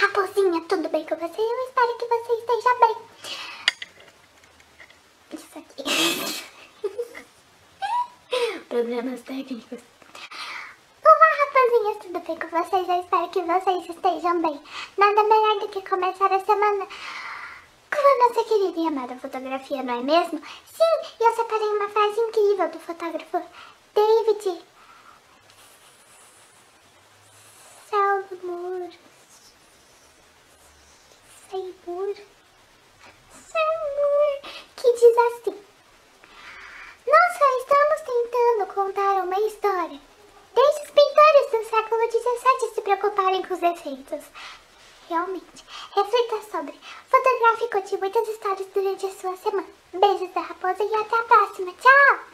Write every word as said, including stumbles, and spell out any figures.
raposinha, tudo bem com você? Eu espero que você esteja bem. Isso aqui. Problemas técnicos. Olá, raposinhas, tudo bem com vocês? Eu espero que vocês estejam bem. Nada melhor do que começar a semana com a nossa querida e amada fotografia, não é mesmo? Sim, e eu separei uma frase incrível do fotógrafo David Seymour. Seymour. Seymour. Que diz assim: nós só estamos tentando contar uma história. Deixe os pintores do século dezessete se preocuparem com os efeitos. Realmente, reflita sobre. Fotografe e conte muitas histórias durante a sua semana. Beijos da raposa e até a próxima. Tchau!